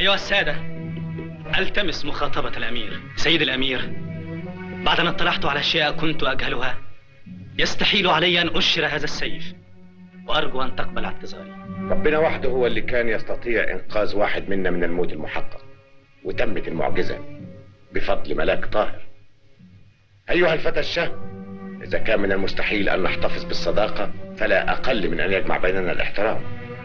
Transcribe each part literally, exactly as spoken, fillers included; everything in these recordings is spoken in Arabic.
أيها السادة، ألتمس مخاطبة الأمير. سيد الأمير، بعد أن اطلعت على أشياء كنت أجهلها يستحيل علي أن أشر هذا السيف، وأرجو أن تقبل اعتذاري. ربنا وحده هو اللي كان يستطيع إنقاذ واحد منا من الموت المحقق، وتمت المعجزة بفضل ملاك طاهر. أيها الفتى الشهم، إذا كان من المستحيل أن نحتفظ بالصداقة فلا أقل من أن يجمع بيننا الاحترام.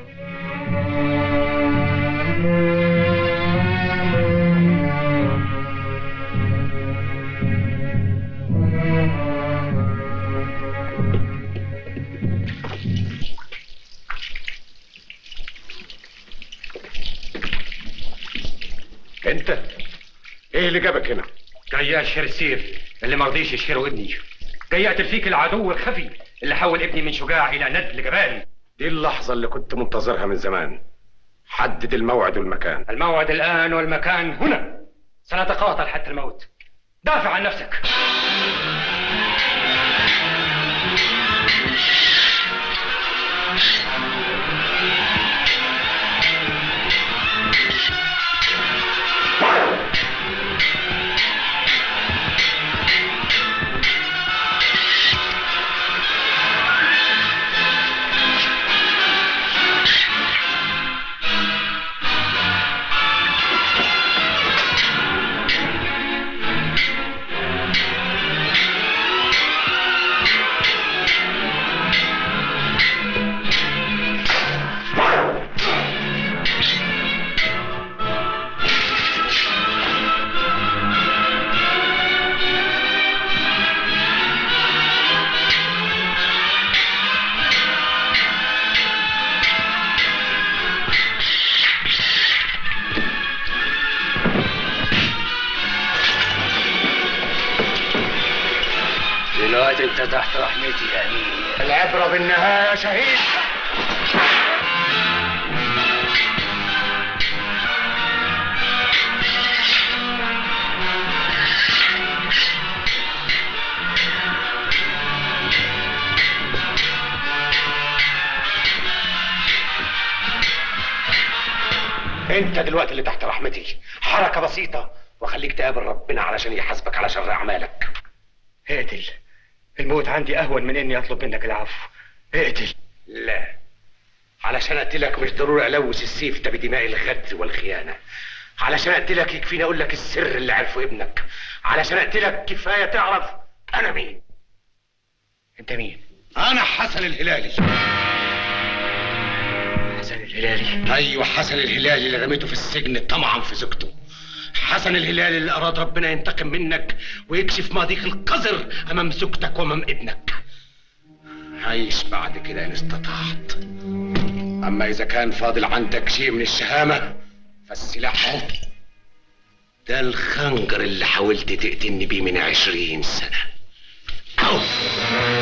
أنت إيه اللي جابك هنا؟ جاي أشهر السيف اللي ما رضيش يشهره ابني. جاي أقتل فيك العدو الخفي اللي حول ابني من شجاع إلى ندل جبان. دي اللحظة اللي كنت منتظرها من زمان. حدد الموعد والمكان. الموعد الآن والمكان هنا. سنتقاتل حتى الموت. دافع عن نفسك. دلوقتي انت تحت رحمتي يا امير. العبرة بالنهاية يا شهيد. انت دلوقتي اللي تحت رحمتي. حركة بسيطة وخليك تقابل ربنا علشان يحاسبك على شر اعمالك. اقتل. الموت عندي اهون من اني اطلب منك العفو. اقتل. لا، علشان اقتلك مش ضروري الوث السيف ده بدماء الغدر والخيانة. علشان اقتلك يكفيني اقول لك السر اللي عرفه ابنك. علشان اقتلك كفاية تعرف انا مين. انت مين؟ انا حسن الهلالي. حسن الهلالي؟ ايوه، حسن الهلالي اللي رميته في السجن طمعا في زوجته. حسن الهلالي اللي اراد ربنا ينتقم منك ويكشف ماضيك القذر امام زوجتك وامام ابنك. عيش بعد كده ان استطعت. اما اذا كان فاضل عندك شيء من الشهامة فالسلاح اهو. ده الخنجر اللي حاولت تقتلني بيه من عشرين سنة. أوه.